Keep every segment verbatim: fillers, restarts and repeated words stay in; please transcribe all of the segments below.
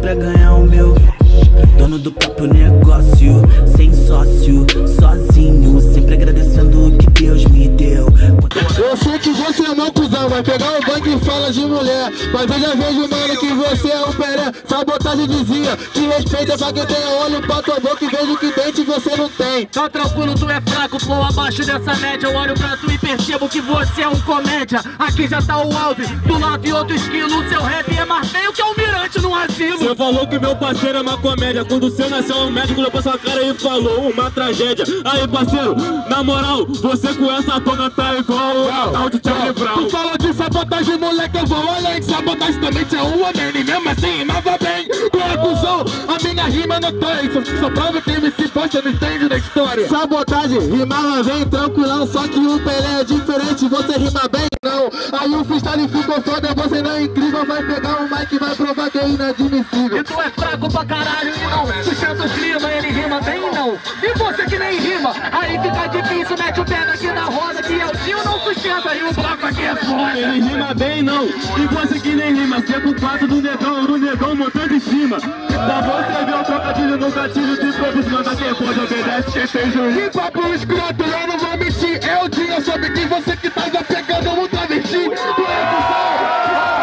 pra ganhar o meu. Dono do próprio negócio, sem sócio, sozinho, sempre agradecendo o que Deus me deu. Eu sei que você é mau cuzão, vai pegar o banco e fala de mulher. Mas eu já vejo, mano, que você é um peré. Sabotagem dizia que respeita pra quem tem olho pra tua boca e vejo que dente você não tem. Tá tranquilo, tu é fraco, flow abaixo dessa média. Eu olho pra tu e percebo que você é um comédia. Aqui já tá o Alves, do lado e outro esquilo. O seu rap é mais feio que almirante num asilo. Você falou que meu parceiro é uma comédia. Quando você nasceu, um médico olhou pra sua cara e falou uma tragédia. Aí, parceiro, na moral, você com essa toga tá igual o Natal de Charlie Brown. Tu falou de sabotagem, moleque, eu vou além. Sabotagem também tinha um homem, e mesmo assim rimava bem. Tu é cuzão, a minha rima não tem. Só, só prova que M C Posta não entende da história. Sabotagem, rimava bem, tranquilão. Só que o Pelé é diferente, você rima bem, não. Aí o freestyle ficou foda, você não é incrível. Vai pegar um mic e vai provar que é inadmissível. E tu é fraco pra caralho e não sustenta o clima, ele rima bem não. E você que nem rima, aí fica difícil, mete o pé aqui na roda que é o tio não sustenta e o bloco aqui é foda. Ele rima bem não, e você que nem rima, você é com quatro do negão, do negão montando em cima. Pra você ver o trocadilho no gatilho de improviso, manda quem pode obedece, quem fez o e papo escroto, eu não vou mentir. É o dia, soube que você que tá já pegando um travesti. Tu é cuzão.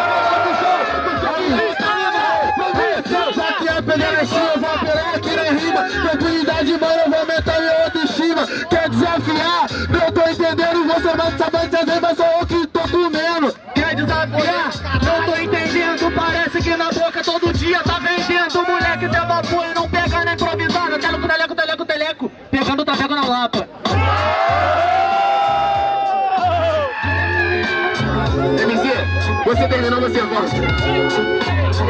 Já que é pedalestinho, eu vou apelar aqui na rima. Tranquilidade, mano, eu vou aumentar minha autoestima. Quer desafiar? Não tô entendendo, você vai saber dizer, mas sou eu que tô comendo. Quer desafiar? Não tô entendendo, parece que na boca todo dia tá vendendo. O moleque tem vapor e não pega na improvisada. Teleco, teleco, teleco, teleco. Pegando o traveco na lapa. M Z, você terminou, você volta.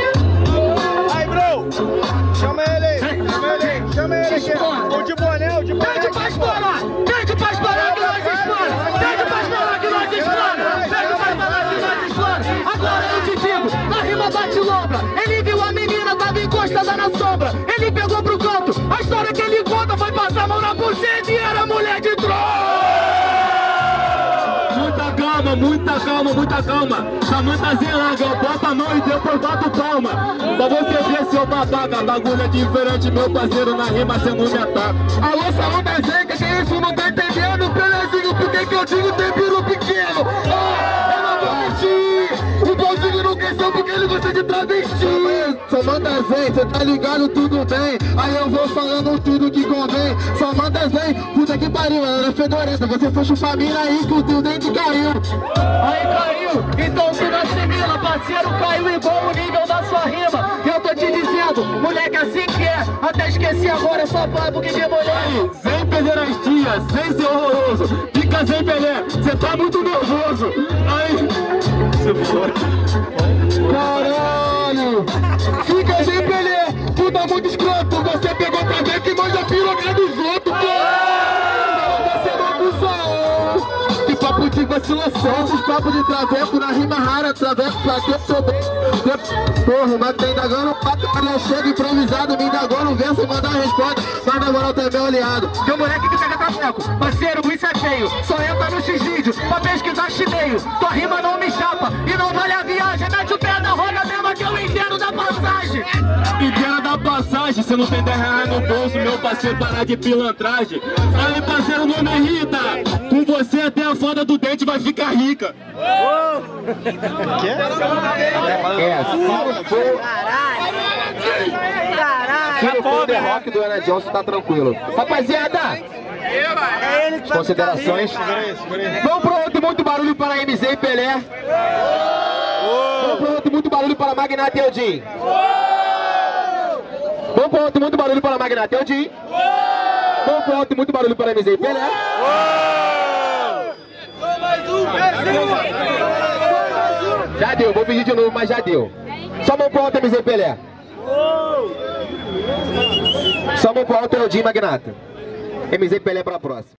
Chama ele aí, chama ele aí, chama ele aqui. O de boné, o de boné. Pede pra explorar, pede pra explorar que nós explora. Pede pra explorar que nós explora. Pede pra explorar que nós explora. Agora eu te digo, na rima bate lombra. Ele viu a menina, tava encostada na sombra. Ele pegou pro canto, a história que ele conta foi passar a mão na buceta e era mulher de troll. Muita calma, muita calma, muita calma. Samanta Zelanga, eu boto a mão e depois bato palma. Pra você ver, seu babaca, bagulho é diferente, meu parceiro, na rima cê não me ataca. Alô, Samanta Zelanga, que isso não tá entendendo? Pelezinho, por que que eu digo tempero pequeno? Ah, eu não vou mentir. O bonzinho não cresceu porque ele gosta de travesti. Samanta Zelanga, cê tá ligado, tudo bem. Aí eu vou falando tudo que convém. Samanta Zelanga, puta que pariu, ela é fedorenta. Você fecha família aí que o teu dente caiu. Aí caiu, então tu não assimila, parceiro, caiu igual o nível da sua rima. Eu tô te dizendo, moleque, assim que é. Até esqueci agora, é só papo que de mulher. Sem perder as dias, sem ser horroroso. Fica sem Pelé, cê tá muito nervoso. Aí, você foi. Caralho! Fica sem Pelé, tu tá muito escroto. Você pegou pra ver que manja piroca dos outros, pô! Você é uma cuzão! Que papo de vacilação, esses papos de traveco na rima rara, traveco pra ter seu bem. Porra, mas tá indagando o papo, eu chego improvisado, me indagou no verso, manda a resposta, mas na moral também oleado. Tem moleque que pega traveco, parceiro, isso é feio. Só entra no X-Vídeo pra pesquisar chineio. Tua rima não me chapa e não vale a viagem. Mete o pé na roda mesmo que eu entendo da passagem. Entendo da passagem, cê não tem dez reais no bolso, meu parceiro, parar de pilantragem. Aí, parceiro, não me irrita. Com você até a foda do dente vai ficar rica. É, se for... Se for o The Rock do Ana Johnson, tá tranquilo. Rapaziada, considerações. Vamos pro outro, muito barulho para M Z e Pelé. Vamos pro outro, muito barulho para Magnata e Eldin. Vamos pro outro, muito barulho para Magnata e Eldin. Vamos pro outro, muito barulho para M Z e Pelé. Já deu, vou pedir de novo, mas já deu. Só mão pro alto, M Z e Pelé. Só mão pro alto, Eldin e Magnata. M Z e Pelé pra próxima.